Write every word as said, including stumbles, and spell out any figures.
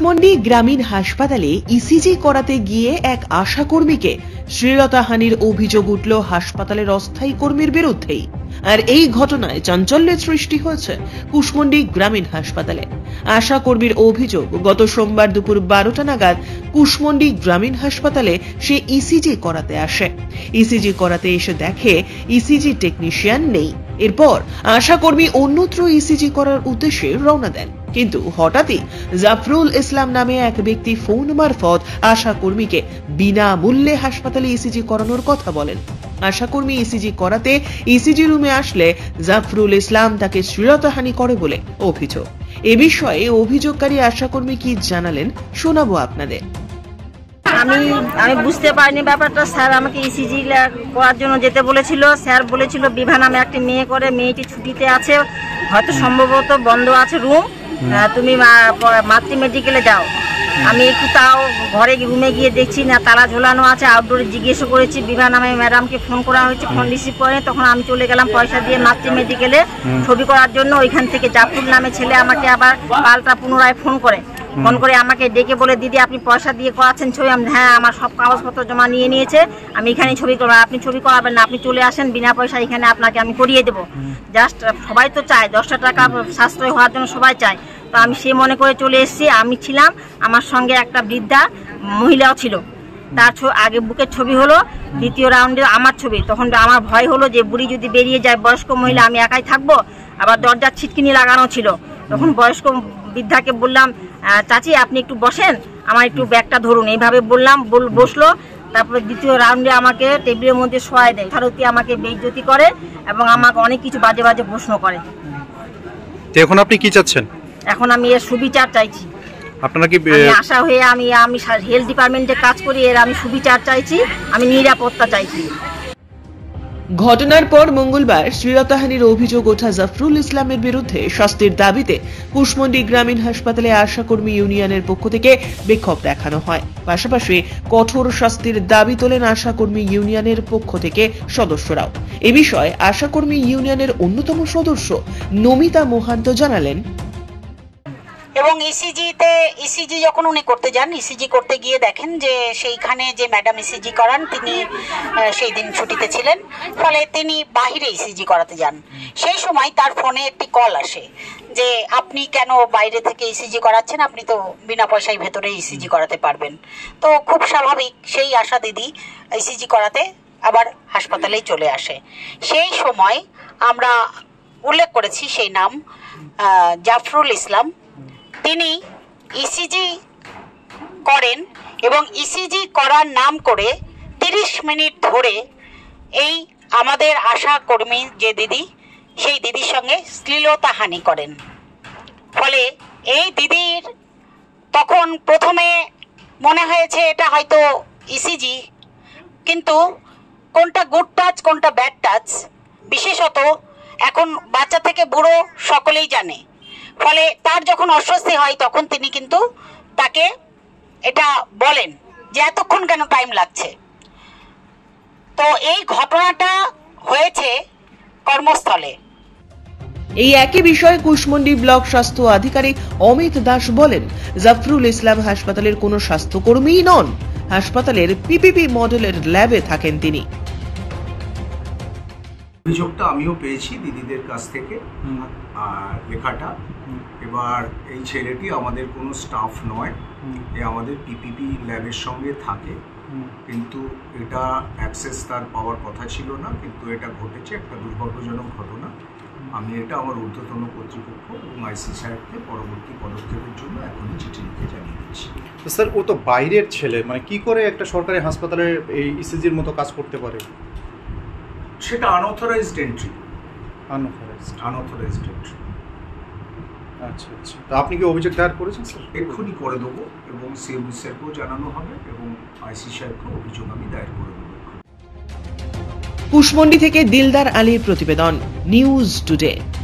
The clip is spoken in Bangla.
কুশমন্ডি গ্রামীণ হাসপাতালে ইসিজি করাতে গিয়ে এক আশাকর্মীকে শ্লীলতাহানির অভিযোগ উঠল হাসপাতালের অস্থায়ী কর্মীর বিরুদ্ধেই। আর এই ঘটনায় চাঞ্চল্যের সৃষ্টি হয়েছে কুশমন্ডি গ্রামীণ হাসপাতালে। আশাকর্মীর অভিযোগ, গত সোমবার দুপুর বারোটা নাগাদ কুশমন্ডি গ্রামীণ হাসপাতালে সে ইসিজি করাতে আসে। ইসিজি করাতে এসে দেখে ইসিজি টেকনিশিয়ান নেই। এরপর আশাকর্মী অন্যত্র ইসিজি করার উদ্দেশ্যে রওনা দেন, কিন্তু হঠাৎই জাফরুল ইসলাম নামে এক ব্যক্তি ফোন মারফত আশাকর্মীকে বিনামূল্যে হাসপাতালে ইসিজি করানোর কথা বলেন। আশাকর্মী ইসিজি করাতে ইসিজি রুমে আসলে জাফরুল ইসলাম তাকে শ্লীলতাহানি করে বলে অভিযোগ। এ বিষয়ে অভিযোগকারী আশাকর্মী কি জানালেন শোনাবো আপনাদের। আমি আমি বুঝতে পারিনি ব্যাপারটা। স্যার আমাকে ইসিজি করার জন্য যেতে বলেছিল। স্যার বলেছিল বিভা নামে একটি মেয়ে করে, মেয়েটি ছুটিতে আছে, হয়তো সম্ভবত বন্ধ আছে রুম, তুমি মাতৃ মেডিকেলে যাও। আমি একটু তাও ঘরে রুমে গিয়ে দেখছি না, তালা ঝোলানো আছে। আউটডোরে জিজ্ঞেস করেছি, বিভা নামে ম্যাডামকে ফোন করা হয়েছে, ফোন রিসিভ করে। তখন আমি চলে গেলাম পয়সা দিয়ে মাতৃ মেডিকেলে ছবি করার জন্য। ওইখান থেকে জাফরুল নামে ছেলে আমাকে আবার পাল্টা পুনরায় ফোন করে ফোন করে আমাকে ডেকে বলে, দিদি আপনি পয়সা দিয়ে করাচ্ছেন ছবি? হ্যাঁ, আমার সব কাগজপত্র জমা নিয়ে নিয়েছে, আমি এখানে ছবি করবো। আপনি ছবি করাবেন না, আপনি চলে আসেন, বিনা পয়সা এখানে আপনাকে আমি করিয়ে দেবো। জাস্ট সবাই তো চায়, দশটা টাকা সাশ্রয় হওয়ার জন্য সবাই চায়। তো আমি সে মনে করে চলে এসেছি। আমি ছিলাম, আমার সঙ্গে একটা বৃদ্ধা মহিলাও ছিল। তার আগে বুকের ছবি হলো, দ্বিতীয় রাউন্ডে আমার ছবি। তখন আমার ভয় হলো যে বুড়ি যদি বেরিয়ে যায়, বয়স্ক মহিলা, আমি একাই থাকবো। আবার দরজার ছিটকিনি লাগানো ছিল। তখন বয়স্ক বৃদ্ধাকে বললাম, চাচি আপনি একটু বসেন, আমার একটু ব্যাগটা ধরুন, এইভাবে বললাম। বসলো। তারপরে দ্বিতীয় রাউন্ডে আমাকে টেবিলের মধ্যে শোয়াই দেয়। ভারতী আমাকে বেইজ্জতি করে এবং আমাকে অনেক কিছু বাজে বাজে প্রশ্ন করে। এখন আপনি কি চাচ্ছেন? এখন আমি এর সুবিচার চাইছি। আপনারা কি আশা হয়ে আমি আমি হেলথ ডিপার্টমেন্টে কাজ করি, এর আমি সুবিচার চাইছি, আমি নিরাপত্তা চাইছি। ঘটনার পর মঙ্গলবার শ্লীলতাহানির অভিযোগ ওঠা জাফরুল ইসলামের বিরুদ্ধে শাস্তির দাবিতে কুশমন্ডি গ্রামীণ হাসপাতালে আশাকর্মী ইউনিয়নের পক্ষ থেকে বিক্ষোভ দেখানো হয়। পাশাপাশি কঠোর শাস্তির দাবি তোলেন আশাকর্মী ইউনিয়নের পক্ষ থেকে সদস্যরাও। এ বিষয়ে আশাকর্মী ইউনিয়নের অন্যতম সদস্য নমিতা মোহান্ত জানালেন, এবং ইসিজিতে ইসিজি যখন উনি করতে যান, ইসিজি করতে গিয়ে দেখেন যে সেইখানে যে ম্যাডাম ইসিজি করান তিনি সেই দিন ছুটিতে ছিলেন, ফলে তিনি বাহিরে ইসিজি করাতে যান। সেই সময় তার ফোনে একটি কল আসে যে আপনি কেন বাইরে থেকে ইসিজি করাচ্ছেন, আপনি তো বিনা পয়সায় ভেতরে ইসিজি করাতে পারবেন। তো খুব স্বাভাবিক, সেই আশা দিদি ইসিজি করাতে আবার হাসপাতালেই চলে আসে। সেই সময় আমরা উল্লেখ করেছি সেই নাম জাফরুল ইসলাম। তিনি ইসিজি করেন এবং ইসিজি করার নাম করে তিরিশ মিনিট ধরে এই আমাদের আশা কর্মী যে দিদি, সেই দিদির সঙ্গে শ্লীলতাহানি করেন। ফলে এই দিদির তখন প্রথমে মনে হয়েছে এটা হয়তো ইসিজি, কিন্তু কোনটা গুড টাচ কোনটা ব্যাড টাচ বিশেষত এখন বাচ্চা থেকে বুড়ো সকলেই জানে। ফলে তার যখন অস্বস্তি হয় তখন তিনি কিন্তু তাকে এটা বলেন যে এতক্ষণ কেন টাইম লাগছে। তো এই ঘটনাটা হয়েছে কর্মস্থলে। এই একই বিষয়ে কুশমন্ডি ব্লক স্বাস্থ্য আধিকারিক অমিত দাস বলেন, জাফরুল ইসলাম হাসপাতালের কোনো স্বাস্থ্যকর্মীই নন, হাসপাতালের পিপিপি মডেলের ল্যাবে থাকেন তিনি। অভিযোগটা আমিও পেয়েছি দিদিদের কাছ থেকে, আর লেখাটা। এবার এই ছেলেটি আমাদের কোনো স্টাফ নয়, এ আমাদের পিপিপি ল্যাবের সঙ্গে থাকে, কিন্তু এটা অ্যাক্সেস তার পাওয়ার কথা ছিল না, কিন্তু এটা ঘটেছে, একটা দুর্ভাগ্যজনক ঘটনা। আমি এটা আমার ঊর্ধ্বতন কর্তৃপক্ষ এবং আইসি সাহেবকে পরবর্তী পদক্ষেপের জন্য এখনই চিঠি লিখে জানিয়ে দিচ্ছি। তো স্যার, ও তো বাইরের ছেলে, মানে কি করে একটা সরকারি হাসপাতালে এই ইসিজির মতো কাজ করতে পারে? সেটা unauthorised entry. Unauthorised unauthorised entry. আচ্ছা আচ্ছা। তো আপনি কি অভিযোগ দায়ের করেছেন স্যার? এক্ষুনি করে দেবো এবং সিএমও স্যারকেও জানানো হবে এবং আইসি সাহেবকেও অভিযোগ আমি দায়ের করে দেবো। কুশমন্ডি থেকে দিলদার আলীর প্রতিবেদন, নিউজ টুডে।